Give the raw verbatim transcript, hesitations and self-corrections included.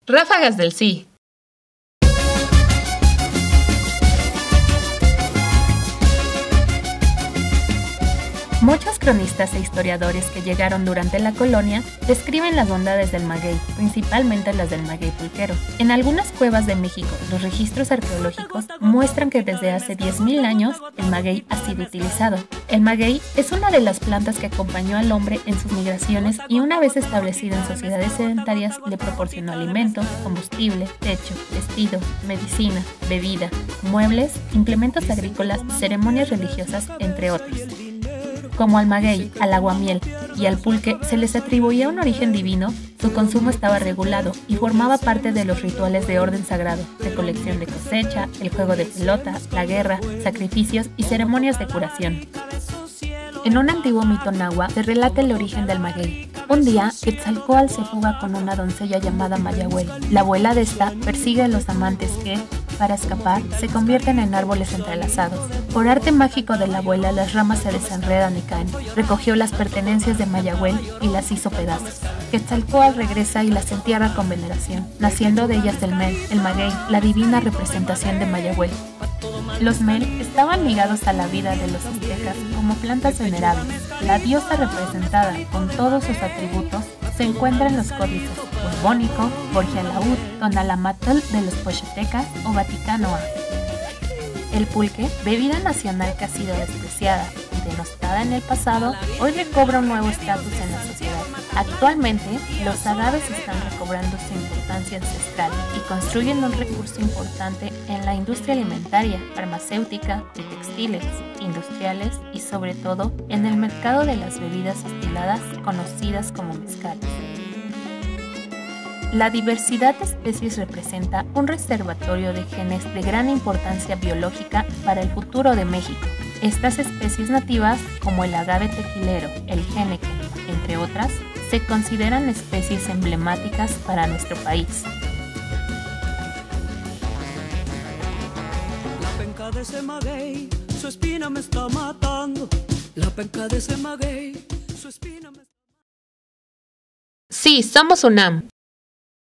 Ráfagas del Sí. Muchos cronistas e historiadores que llegaron durante la colonia describen las bondades del maguey, principalmente las del maguey pulquero. En algunas cuevas de México, los registros arqueológicos muestran que desde hace diez mil años el maguey ha sido utilizado. El maguey es una de las plantas que acompañó al hombre en sus migraciones y una vez establecido en sociedades sedentarias le proporcionó alimento, combustible, techo, vestido, medicina, bebida, muebles, implementos agrícolas, ceremonias religiosas, entre otros. Como al maguey, al aguamiel y al pulque se les atribuía un origen divino, su consumo estaba regulado y formaba parte de los rituales de orden sagrado, recolección de cosecha, el juego de pelota, la guerra, sacrificios y ceremonias de curación. En un antiguo mito náhuatl se relata el origen del maguey. Un día, Quetzalcóatl se fuga con una doncella llamada Mayahuel. La abuela de esta persigue a los amantes que, para escapar, se convierten en árboles entrelazados. Por arte mágico de la abuela, las ramas se desenredan y caen. Recogió las pertenencias de Mayahuel y las hizo pedazos. Quetzalcóatl regresa y las entierra con veneración, naciendo de ellas el mel, el maguey, la divina representación de Mayahuel. Los mel estaban ligados a la vida de los aztecas como plantas venerables. La diosa representada con todos sus atributos se encuentra en los códices Borbónico, Borgialaúd, Tonalamatl de los Pochtecas o Vaticanoa. El pulque, bebida nacional que ha sido despreciada y denostada en el pasado, hoy recobra un nuevo estatus en la sociedad. Actualmente, los agaves están recobrando su importancia ancestral y construyen un recurso importante en la industria alimentaria, farmacéutica, de textiles, industriales y sobre todo en el mercado de las bebidas destiladas conocidas como mezcales. La diversidad de especies representa un reservatorio de genes de gran importancia biológica para el futuro de México. Estas especies nativas, como el agave tequilero, el jeneque, entre otras, se consideran especies emblemáticas para nuestro país. La penca de ese maguey, su espina me está matando. La penca de ese maguey, su espina me... Sí, somos UNAM.